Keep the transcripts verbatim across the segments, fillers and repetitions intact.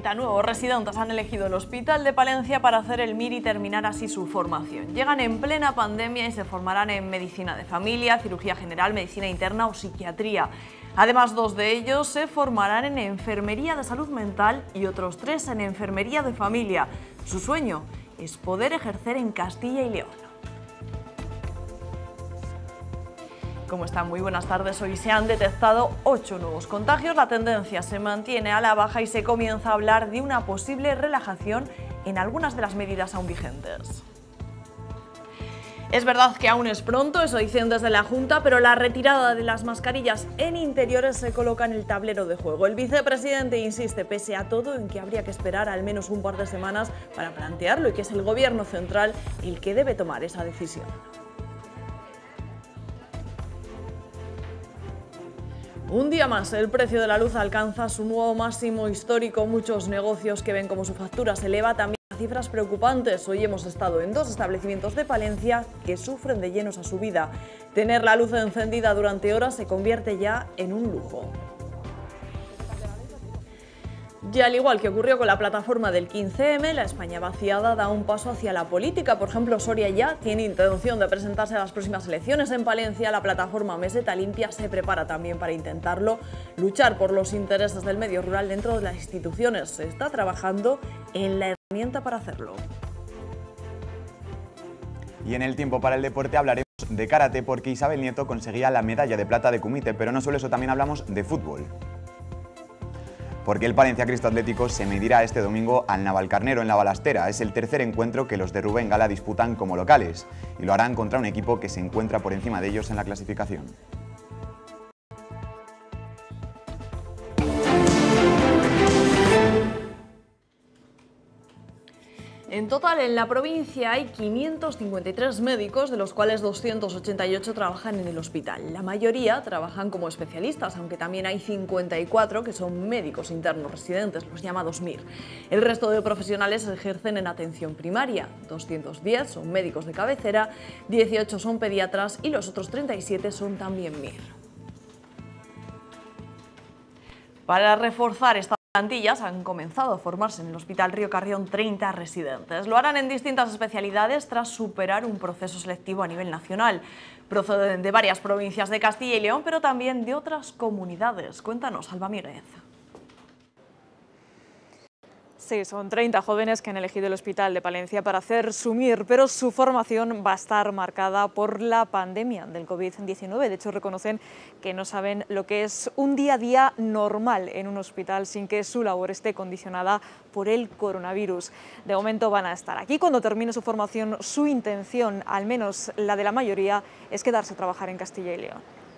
treinta nuevos residentes han elegido el Hospital de Palencia para hacer el M I R y terminar así su formación. Llegan en plena pandemia y se formarán en medicina de familia, cirugía general, medicina interna o psiquiatría. Además, dos de ellos se formarán en enfermería de salud mental y otros tres en enfermería de familia. Su sueño es poder ejercer en Castilla y León. ¿Cómo están? Muy buenas tardes. Hoy se han detectado ocho nuevos contagios. La tendencia se mantiene a la baja y se comienza a hablar de una posible relajación en algunas de las medidas aún vigentes. Es verdad que aún es pronto, eso dicen desde la Junta, pero la retirada de las mascarillas en interiores se coloca en el tablero de juego. El vicepresidente insiste, pese a todo, en que habría que esperar al menos un par de semanas para plantearlo y que es el Gobierno central el que debe tomar esa decisión. Un día más, el precio de la luz alcanza su nuevo máximo histórico. Muchos negocios que ven como su factura se eleva también a cifras preocupantes. Hoy hemos estado en dos establecimientos de Palencia que sufren de lleno esa subida. Tener la luz encendida durante horas se convierte ya en un lujo. Y al igual que ocurrió con la plataforma del quince eme, la España vaciada da un paso hacia la política. Por ejemplo, Soria ya tiene intención de presentarse a las próximas elecciones en Palencia. La plataforma Meseta Limpia se prepara también para intentarlo. Luchar por los intereses del medio rural dentro de las instituciones. Se está trabajando en la herramienta para hacerlo. Y en el tiempo para el deporte hablaremos de karate porque Isabel Nieto conseguía la medalla de plata de kumite, pero no solo eso, también hablamos de fútbol. Porque el Palencia Cristo Atlético se medirá este domingo al Navalcarnero en la Balastera. Es el tercer encuentro que los de Rubén Gala disputan como locales y lo harán contra un equipo que se encuentra por encima de ellos en la clasificación. En total, en la provincia hay quinientos cincuenta y tres médicos, de los cuales doscientos ochenta y ocho trabajan en el hospital. La mayoría trabajan como especialistas, aunque también hay cincuenta y cuatro que son médicos internos residentes, los llamados M I R. El resto de profesionales ejercen en atención primaria. doscientos diez son médicos de cabecera, dieciocho son pediatras y los otros treinta y siete son también M I R. Para reforzar esta plantillas han comenzado a formarse en el Hospital Río Carrión treinta residentes. Lo harán en distintas especialidades tras superar un proceso selectivo a nivel nacional. Proceden de varias provincias de Castilla y León, pero también de otras comunidades. Cuéntanos, Alba Míguez. Sí, son treinta jóvenes que han elegido el Hospital de Palencia para hacer su M I R, pero su formación va a estar marcada por la pandemia del COVID diecinueve. De hecho, reconocen que no saben lo que es un día a día normal en un hospital sin que su labor esté condicionada por el coronavirus. De momento van a estar aquí. Cuando termine su formación, su intención, al menos la de la mayoría, es quedarse a trabajar en Castilla y León.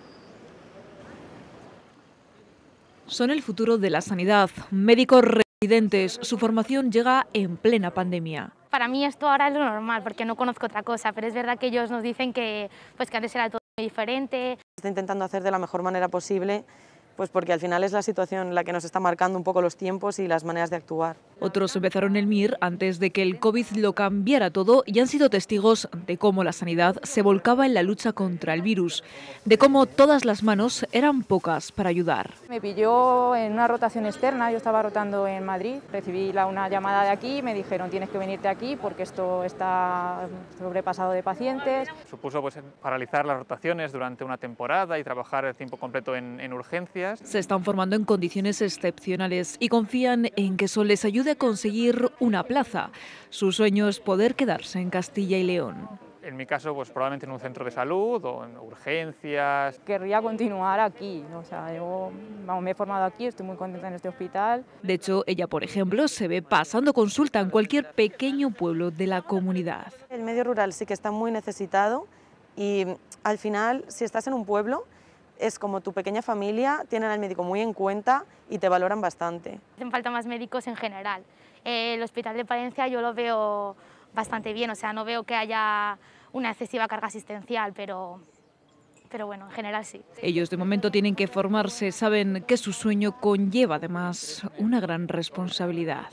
Son el futuro de la sanidad. Médicos residentes, su formación llega en plena pandemia. Para mí esto ahora es lo normal, porque no conozco otra cosa, pero es verdad que ellos nos dicen que, pues, que antes era todo muy diferente. Está intentando hacer de la mejor manera posible, pues porque al final es la situación la que nos está marcando un poco los tiempos y las maneras de actuar. Otros empezaron el M I R antes de que el COVID lo cambiara todo y han sido testigos de cómo la sanidad se volcaba en la lucha contra el virus, de cómo todas las manos eran pocas para ayudar. Me pilló en una rotación externa, yo estaba rotando en Madrid, recibí la, una llamada de aquí, me dijeron tienes que venirte aquí porque esto está sobrepasado de pacientes. Supuso pues, paralizar las rotaciones durante una temporada y trabajar el tiempo completo en, en urgencias. Se están formando en condiciones excepcionales y confían en que eso les ayude a conseguir una plaza. Su sueño es poder quedarse en Castilla y León. En mi caso, pues probablemente en un centro de salud o en urgencias. Querría continuar aquí, o sea, yo vamos, me he formado aquí, estoy muy contenta en este hospital. De hecho, ella, por ejemplo, se ve pasando consulta en cualquier pequeño pueblo de la comunidad. El medio rural sí que está muy necesitado y al final, si estás en un pueblo, es como tu pequeña familia, tienen al médico muy en cuenta y te valoran bastante. Hacen falta más médicos en general. El Hospital de Palencia yo lo veo bastante bien, o sea, no veo que haya una excesiva carga asistencial, pero, pero bueno, en general sí. Ellos de momento tienen que formarse, saben que su sueño conlleva además una gran responsabilidad.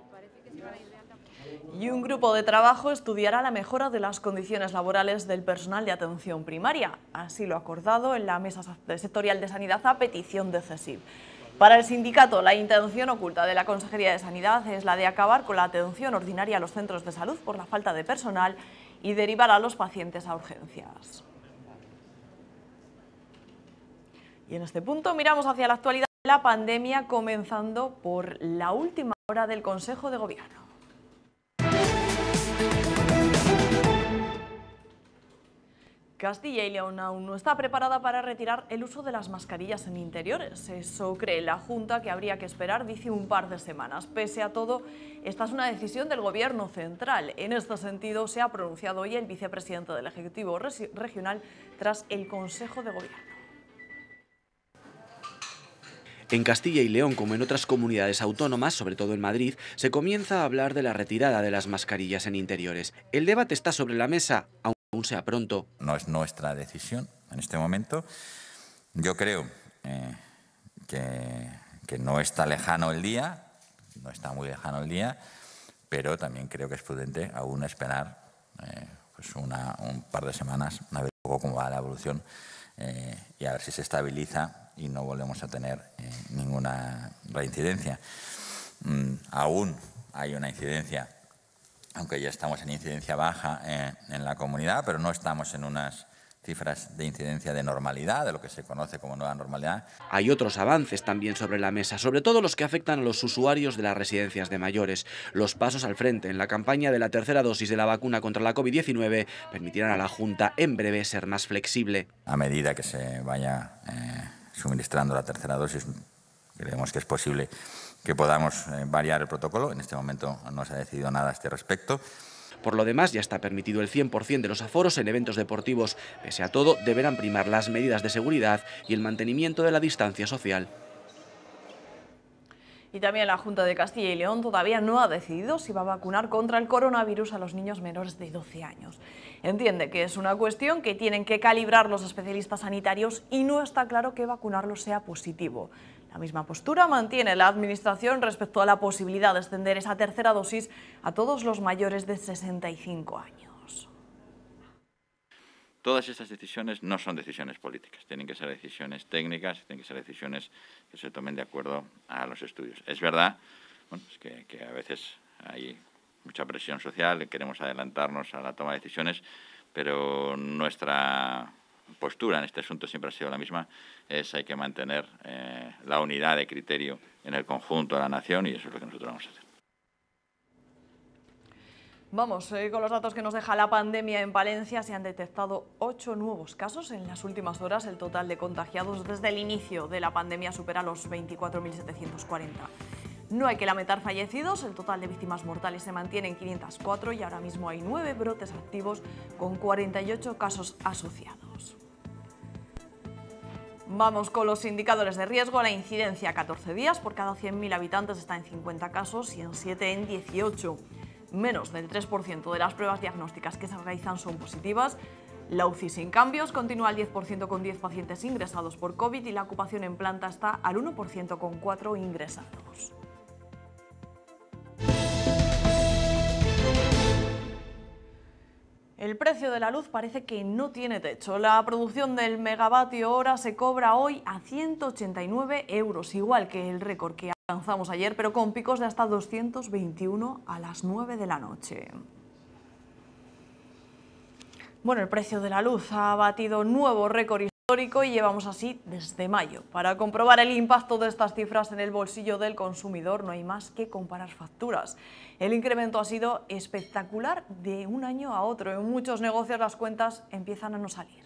Y un grupo de trabajo estudiará la mejora de las condiciones laborales del personal de atención primaria. Así lo ha acordado en la Mesa Sectorial de Sanidad a petición de CESIF. Para el sindicato, la intención oculta de la Consejería de Sanidad es la de acabar con la atención ordinaria a los centros de salud por la falta de personal y derivar a los pacientes a urgencias. Y en este punto miramos hacia la actualidad de la pandemia, comenzando por la última hora del Consejo de Gobierno. Castilla y León aún no está preparada para retirar el uso de las mascarillas en interiores. Eso cree la Junta, que habría que esperar, dice, un par de semanas. Pese a todo, esta es una decisión del Gobierno central. En este sentido, se ha pronunciado hoy el vicepresidente del Ejecutivo Regional tras el Consejo de Gobierno. En Castilla y León, como en otras comunidades autónomas, sobre todo en Madrid, se comienza a hablar de la retirada de las mascarillas en interiores. El debate está sobre la mesa, aunque aún sea pronto. No es nuestra decisión en este momento. Yo creo eh, que, que no está lejano el día, no está muy lejano el día, pero también creo que es prudente aún esperar eh, pues una, un par de semanas, a ver un poco cómo va la evolución eh, y a ver si se estabiliza y no volvemos a tener eh, ninguna reincidencia. Mm, aún hay una incidencia, aunque ya estamos en incidencia baja eh, en la comunidad, pero no estamos en unas cifras de incidencia de normalidad, de lo que se conoce como nueva normalidad. Hay otros avances también sobre la mesa, sobre todo los que afectan a los usuarios de las residencias de mayores. Los pasos al frente en la campaña de la tercera dosis de la vacuna contra la COVID diecinueve permitirán a la Junta en breve ser más flexible. A medida que se vaya eh, suministrando la tercera dosis, creemos que es posible que podamos eh, variar el protocolo. En este momento no se ha decidido nada a este respecto. Por lo demás, ya está permitido el cien por cien de los aforos en eventos deportivos. Pese a todo, deberán primar las medidas de seguridad y el mantenimiento de la distancia social. Y también la Junta de Castilla y León todavía no ha decidido si va a vacunar contra el coronavirus a los niños menores de doce años. Entiende que es una cuestión que tienen que calibrar los especialistas sanitarios y no está claro que vacunarlos sea positivo. La misma postura mantiene la Administración respecto a la posibilidad de extender esa tercera dosis a todos los mayores de sesenta y cinco años. Todas estas decisiones no son decisiones políticas, tienen que ser decisiones técnicas, tienen que ser decisiones que se tomen de acuerdo a los estudios. Es verdad, bueno, es que, que a veces hay mucha presión social, queremos adelantarnos a la toma de decisiones, pero nuestra postura en este asunto siempre ha sido la misma, es hay que mantener eh, la unidad de criterio en el conjunto de la nación y eso es lo que nosotros vamos a hacer. Vamos, eh, con los datos que nos deja la pandemia en Palencia. Se han detectado ocho nuevos casos en las últimas horas. El total de contagiados desde el inicio de la pandemia supera los veinticuatro mil setecientos cuarenta. No hay que lamentar fallecidos, el total de víctimas mortales se mantiene en quinientos cuatro y ahora mismo hay nueve brotes activos con cuarenta y ocho casos asociados. Vamos con los indicadores de riesgo. La incidencia a catorce días por cada cien mil habitantes está en cincuenta casos y en siete en dieciocho. Menos del tres por ciento de las pruebas diagnósticas que se realizan son positivas. La U C I sin cambios continúa al diez por ciento con diez pacientes ingresados por COVID y la ocupación en planta está al uno por ciento con cuatro ingresados. El precio de la luz parece que no tiene techo. La producción del megavatio hora se cobra hoy a ciento ochenta y nueve euros, igual que el récord que alcanzamos ayer, pero con picos de hasta doscientos veintiuno a las nueve de la noche. Bueno, el precio de la luz ha batido nuevo récord histórico y llevamos así desde mayo. Para comprobar el impacto de estas cifras en el bolsillo del consumidor no hay más que comparar facturas. El incremento ha sido espectacular de un año a otro. En muchos negocios las cuentas empiezan a no salir.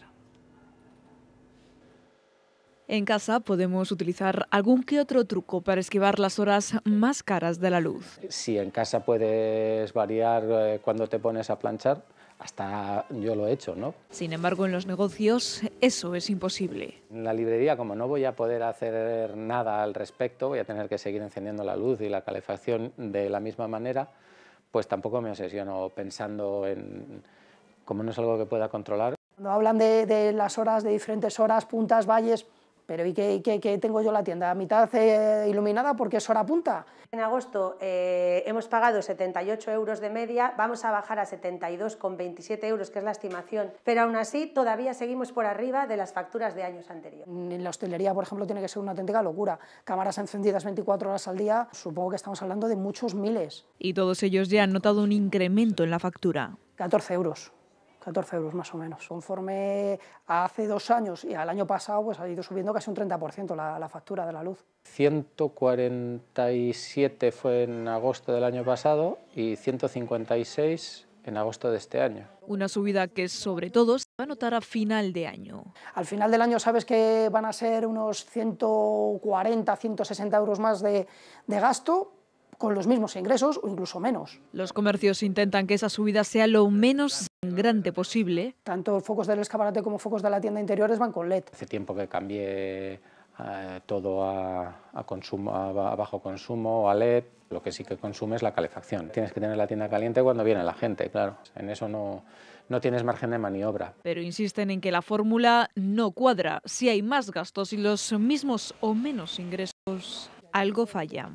En casa podemos utilizar algún que otro truco para esquivar las horas más caras de la luz. Si en casa puedes variar eh, cuando te pones a planchar, hasta yo lo he hecho, ¿no? Sin embargo, en los negocios eso es imposible. En la librería, como no voy a poder hacer nada al respecto, voy a tener que seguir encendiendo la luz y la calefacción de la misma manera, pues tampoco me obsesiono pensando en, como no es algo que pueda controlar. Cuando hablan de, de las horas, de diferentes horas, puntas, valles, Pero ¿y qué, qué, qué tengo yo la tienda? ¿A mitad eh, iluminada porque es hora punta? En agosto eh, hemos pagado setenta y ocho euros de media, vamos a bajar a setenta y dos con veintisiete euros, que es la estimación, pero aún así todavía seguimos por arriba de las facturas de años anteriores. En la hostelería, por ejemplo, tiene que ser una auténtica locura. Cámaras encendidas veinticuatro horas al día, supongo que estamos hablando de muchos miles. Y todos ellos ya han notado un incremento en la factura. catorce euros. catorce euros más o menos. Conforme a hace dos años y al año pasado, pues ha ido subiendo casi un treinta por ciento la, la factura de la luz. ciento cuarenta y siete fue en agosto del año pasado y ciento cincuenta y seis en agosto de este año. Una subida que sobre todo se va a notar a final de año. Al final del año sabes que van a ser unos ciento cuarenta, ciento sesenta euros más de, de gasto, con los mismos ingresos o incluso menos. Los comercios intentan que esa subida sea lo menos sangrante posible. Tanto focos del escaparate como focos de la tienda interiores van con L E D. Hace tiempo que cambié eh, todo a, a, consumo, a, a bajo consumo, a L E D. Lo que sí que consume es la calefacción. Tienes que tener la tienda caliente cuando viene la gente, claro. En eso no, no tienes margen de maniobra. Pero insisten en que la fórmula no cuadra. Si hay más gastos y los mismos o menos ingresos, algo falla.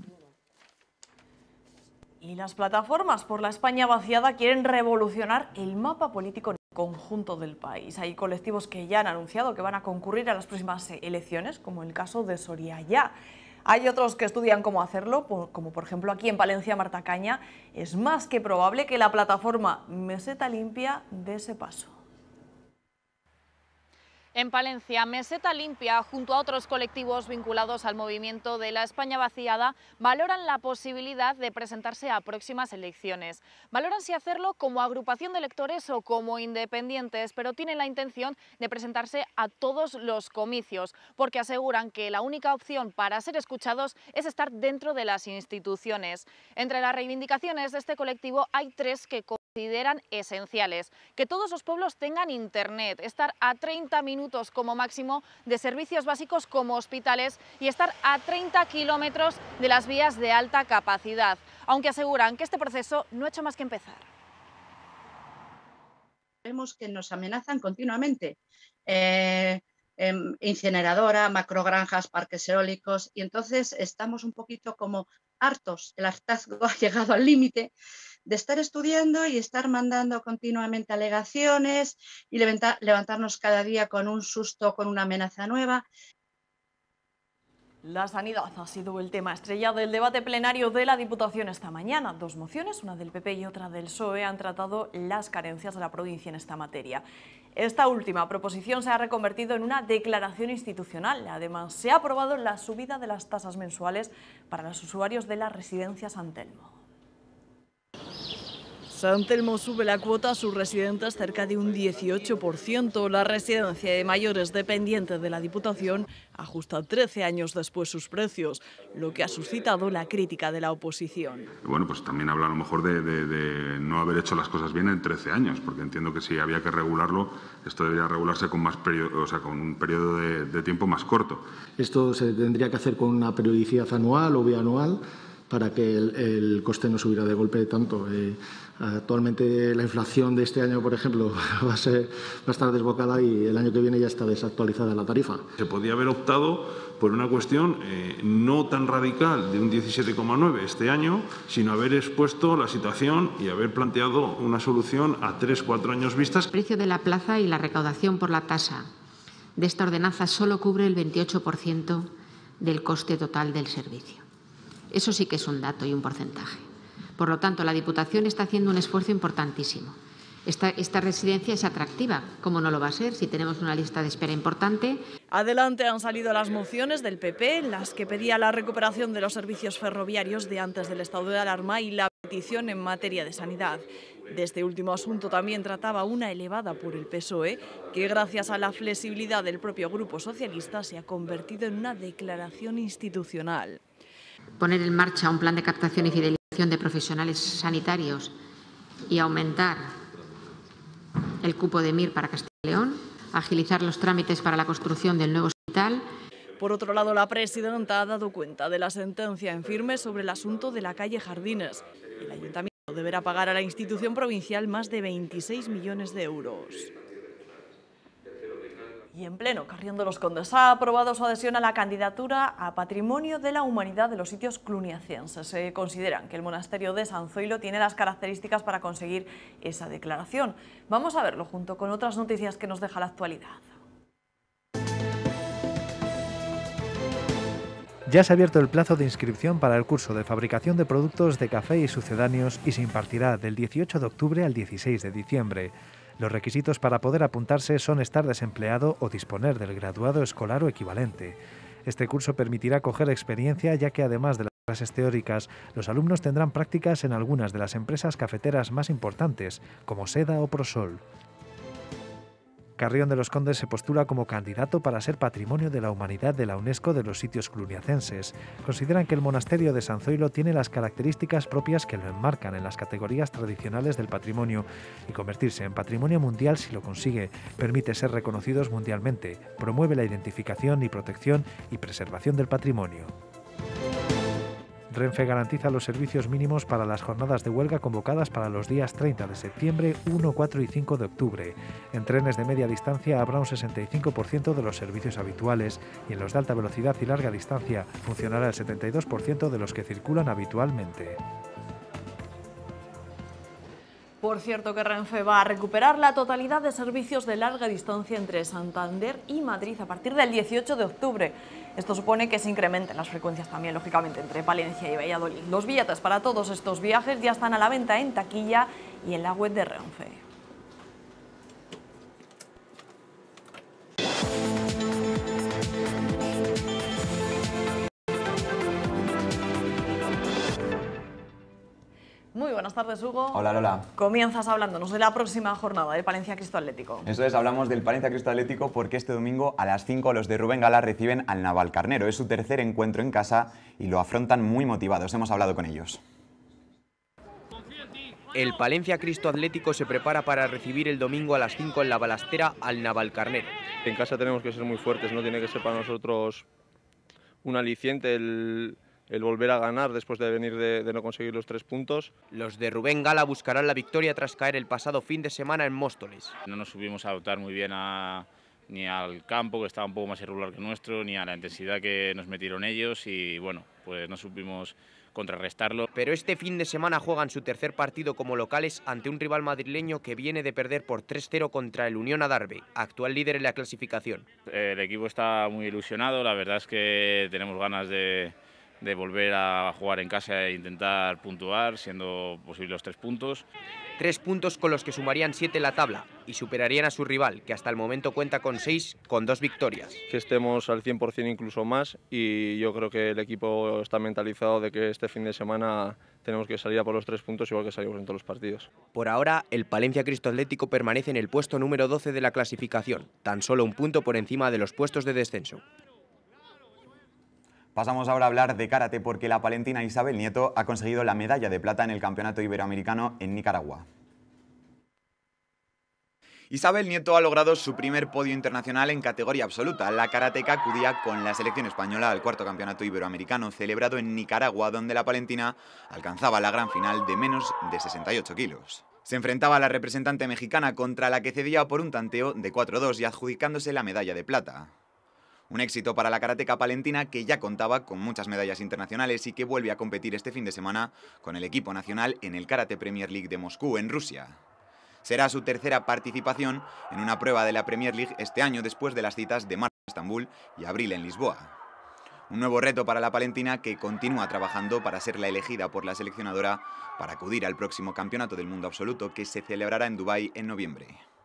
Y las plataformas por la España vaciada quieren revolucionar el mapa político en el conjunto del país. Hay colectivos que ya han anunciado que van a concurrir a las próximas elecciones, como el caso de Soria Ya. Hay otros que estudian cómo hacerlo, como por ejemplo aquí en Palencia, Marta Caña. Es más que probable que la plataforma Meseta Limpia dé ese paso. En Palencia, Meseta Limpia, junto a otros colectivos vinculados al movimiento de la España vaciada, valoran la posibilidad de presentarse a próximas elecciones. Valoran si hacerlo como agrupación de electores o como independientes, pero tienen la intención de presentarse a todos los comicios, porque aseguran que la única opción para ser escuchados es estar dentro de las instituciones. Entre las reivindicaciones de este colectivo hay tres que consideran esenciales: que todos los pueblos tengan internet, estar a treinta minutos como máximo de servicios básicos como hospitales y estar a treinta kilómetros de las vías de alta capacidad, aunque aseguran que este proceso no ha hecho más que empezar. Vemos que nos amenazan continuamente. Eh, eh, incineradora, macrogranjas, parques eólicos, y entonces estamos un poquito como hartos. El hartazgo ha llegado al límite de estar estudiando y estar mandando continuamente alegaciones y levantar, levantarnos cada día con un susto, con una amenaza nueva. La sanidad ha sido el tema estrella del debate plenario de la Diputación esta mañana. Dos mociones, una del P P y otra del P S O E, han tratado las carencias de la provincia en esta materia. Esta última proposición se ha reconvertido en una declaración institucional. Además, se ha aprobado la subida de las tasas mensuales para los usuarios de la residencia San Telmo. San Telmo sube la cuota a sus residentes cerca de un dieciocho por ciento. La residencia de mayores dependiente de la Diputación ajusta trece años después sus precios, lo que ha suscitado la crítica de la oposición. Bueno, pues también habla a lo mejor de, de, de no haber hecho las cosas bien en trece años, porque entiendo que si había que regularlo, esto debería regularse con, más periodo, o sea, con un periodo de, de tiempo más corto. Esto se tendría que hacer con una periodicidad anual o bianual, para que el, el coste no subiera de golpe tanto. Eh, actualmente la inflación de este año, por ejemplo, va a, ser, va a estar desbocada y el año que viene ya está desactualizada la tarifa. Se podía haber optado por una cuestión eh, no tan radical de un diecisiete coma nueve este año, sino haber expuesto la situación y haber planteado una solución a tres, cuatro años vistas. El precio de la plaza y la recaudación por la tasa de esta ordenanza solo cubre el veintiocho por ciento del coste total del servicio. Eso sí que es un dato y un porcentaje. Por lo tanto, la Diputación está haciendo un esfuerzo importantísimo. Esta, esta residencia es atractiva, ¿cómo no lo va a ser si tenemos una lista de espera importante? Adelante han salido las mociones del P P, en las que pedía la recuperación de los servicios ferroviarios de antes del estado de alarma y la petición en materia de sanidad. De este último asunto también trataba una elevada por el P S O E, que gracias a la flexibilidad del propio Grupo Socialista se ha convertido en una declaración institucional. Poner en marcha un plan de captación y fidelización de profesionales sanitarios y aumentar el cupo de M I R para Castilla y León, agilizar los trámites para la construcción del nuevo hospital. Por otro lado, la presidenta ha dado cuenta de la sentencia en firme sobre el asunto de la calle Jardines. El ayuntamiento deberá pagar a la institución provincial más de veintiséis millones de euros. Y en pleno, Carrión de los Condes ha aprobado su adhesión a la candidatura a Patrimonio de la Humanidad de los sitios cluniacenses. Se consideran que el monasterio de San Zoilo tiene las características para conseguir esa declaración. Vamos a verlo junto con otras noticias que nos deja la actualidad. Ya se ha abierto el plazo de inscripción para el curso de fabricación de productos de café y sucedáneos y se impartirá del dieciocho de octubre al dieciséis de diciembre. Los requisitos para poder apuntarse son estar desempleado o disponer del graduado escolar o equivalente. Este curso permitirá coger experiencia, ya que además de las clases teóricas, los alumnos tendrán prácticas en algunas de las empresas cafeteras más importantes, como Seda o Prosol. Carrión de los Condes se postula como candidato para ser Patrimonio de la Humanidad de la UNESCO de los sitios cluniacenses. Consideran que el monasterio de San Zoilo tiene las características propias que lo enmarcan en las categorías tradicionales del patrimonio, y convertirse en patrimonio mundial, si lo consigue, permite ser reconocidos mundialmente, promueve la identificación y protección y preservación del patrimonio. Renfe garantiza los servicios mínimos para las jornadas de huelga convocadas para los días treinta de septiembre, uno, cuatro y cinco de octubre. En trenes de media distancia habrá un sesenta y cinco por ciento de los servicios habituales y en los de alta velocidad y larga distancia funcionará el setenta y dos por ciento de los que circulan habitualmente. Por cierto que Renfe va a recuperar la totalidad de servicios de larga distancia entre Santander y Madrid a partir del dieciocho de octubre. Esto supone que se incrementen las frecuencias también, lógicamente, entre Palencia y Valladolid. Los billetes para todos estos viajes ya están a la venta en taquilla y en la web de Renfe. Muy buenas tardes, Hugo. Hola, Lola. Comienzas hablándonos de la próxima jornada del Palencia Cristo Atlético. Eso es, hablamos del Palencia Cristo Atlético porque este domingo a las cinco los de Rubén Gala reciben al Navalcarnero. Es su tercer encuentro en casa y lo afrontan muy motivados. Hemos hablado con ellos. El Palencia Cristo Atlético se prepara para recibir el domingo a las cinco en la Balastera al Navalcarnero. En casa tenemos que ser muy fuertes, no tiene que ser para nosotros un aliciente el... el volver a ganar después de venir de, de no conseguir los tres puntos. Los de Rubén Gala buscarán la victoria tras caer el pasado fin de semana en Móstoles. No nos supimos adaptar muy bien a, ni al campo, que estaba un poco más irregular que nuestro, ni a la intensidad que nos metieron ellos y bueno, pues no supimos contrarrestarlo. Pero este fin de semana juegan su tercer partido como locales ante un rival madrileño que viene de perder por tres cero contra el Unión Adarve, actual líder en la clasificación. El equipo está muy ilusionado, la verdad es que tenemos ganas de... de volver a jugar en casa e intentar puntuar, siendo posibles los tres puntos. Tres puntos con los que sumarían siete en la tabla y superarían a su rival, que hasta el momento cuenta con seis, con dos victorias. Que estemos al cien por cien incluso más y yo creo que el equipo está mentalizado de que este fin de semana tenemos que salir a por los tres puntos igual que salimos en todos los partidos. Por ahora, el Palencia Cristo Atlético permanece en el puesto número doce de la clasificación, tan solo un punto por encima de los puestos de descenso. Pasamos ahora a hablar de karate porque la palentina Isabel Nieto ha conseguido la medalla de plata en el Campeonato Iberoamericano en Nicaragua. Isabel Nieto ha logrado su primer podio internacional en categoría absoluta. La karateca acudía con la selección española al cuarto Campeonato Iberoamericano celebrado en Nicaragua, donde la palentina alcanzaba la gran final de menos de sesenta y ocho kilos. Se enfrentaba a la representante mexicana, contra la que cedía por un tanteo de cuatro dos y adjudicándose la medalla de plata. Un éxito para la karateca palentina, que ya contaba con muchas medallas internacionales y que vuelve a competir este fin de semana con el equipo nacional en el Karate Premier League de Moscú, en Rusia. Será su tercera participación en una prueba de la Premier League este año, después de las citas de marzo en Estambul y abril en Lisboa. Un nuevo reto para la palentina, que continúa trabajando para ser la elegida por la seleccionadora para acudir al próximo Campeonato del Mundo Absoluto, que se celebrará en Dubái en noviembre.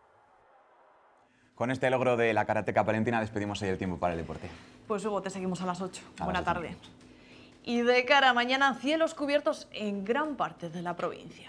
Con este logro de la karateca palentina despedimos hoy el tiempo para el deporte. Pues Hugo, te seguimos a las ocho. A Buena las tarde. Y de cara a mañana, cielos cubiertos en gran parte de la provincia.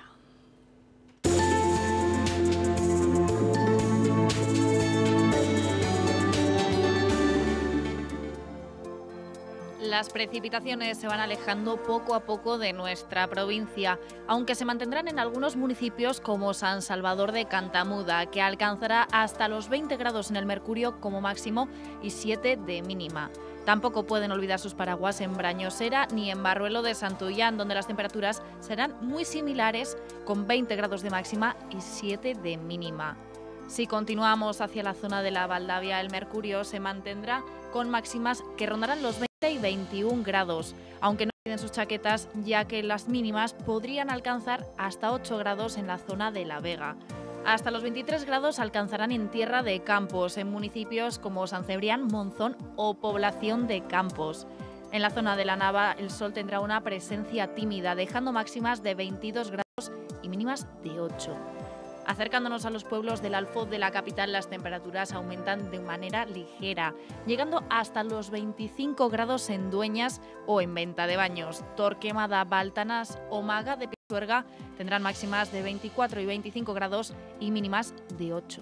Las precipitaciones se van alejando poco a poco de nuestra provincia, aunque se mantendrán en algunos municipios como San Salvador de Cantamuda, que alcanzará hasta los veinte grados en el mercurio como máximo y siete de mínima. Tampoco pueden olvidar sus paraguas en Brañosera ni en Barruelo de Santullán, donde las temperaturas serán muy similares, con veinte grados de máxima y siete de mínima. Si continuamos hacia la zona de la Valdavia, el mercurio se mantendrá con máximas que rondarán los veinte y veintiún grados, aunque no olviden sus chaquetas, ya que las mínimas podrían alcanzar hasta ocho grados en la zona de La Vega. Hasta los veintitrés grados alcanzarán en Tierra de Campos, en municipios como San Cebrián, Monzón o Población de Campos. En la zona de la Nava, el sol tendrá una presencia tímida, dejando máximas de veintidós grados y mínimas de ocho. Acercándonos a los pueblos del Alfoz de la capital, las temperaturas aumentan de manera ligera, llegando hasta los veinticinco grados en Dueñas o en Venta de Baños. Torquemada, Baltanás o Maga de Pisuerga tendrán máximas de veinticuatro y veinticinco grados y mínimas de ocho.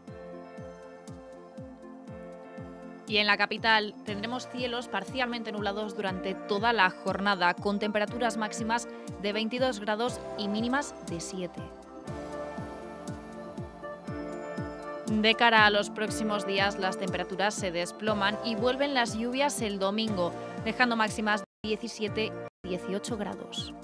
Y en la capital tendremos cielos parcialmente nublados durante toda la jornada, con temperaturas máximas de veintidós grados y mínimas de siete. De cara a los próximos días, las temperaturas se desploman y vuelven las lluvias el domingo, dejando máximas de diecisiete y dieciocho grados.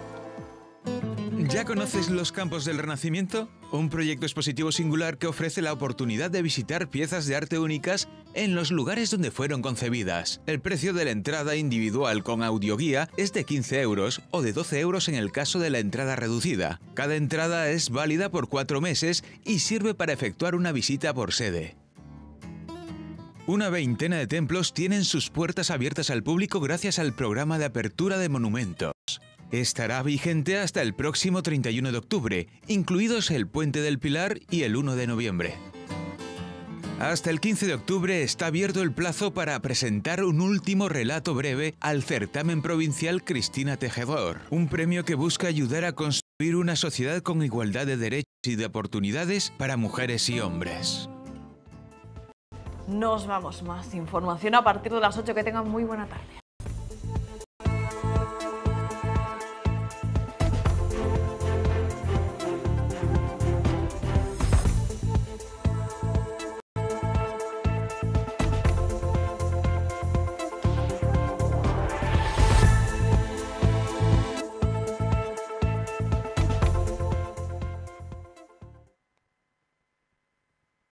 ¿Ya conoces los Campos del Renacimiento? Un proyecto expositivo singular que ofrece la oportunidad de visitar piezas de arte únicas en los lugares donde fueron concebidas. El precio de la entrada individual con audioguía es de quince euros o de doce euros en el caso de la entrada reducida. Cada entrada es válida por cuatro meses y sirve para efectuar una visita por sede. Una veintena de templos tienen sus puertas abiertas al público gracias al programa de apertura de monumentos. Estará vigente hasta el próximo treinta y uno de octubre, incluidos el Puente del Pilar y el uno de noviembre. Hasta el quince de octubre está abierto el plazo para presentar un último relato breve al certamen provincial Cristina Tejedor, un premio que busca ayudar a construir una sociedad con igualdad de derechos y de oportunidades para mujeres y hombres. Nos vamos, más información a partir de las ocho. Que tengan muy buena tarde.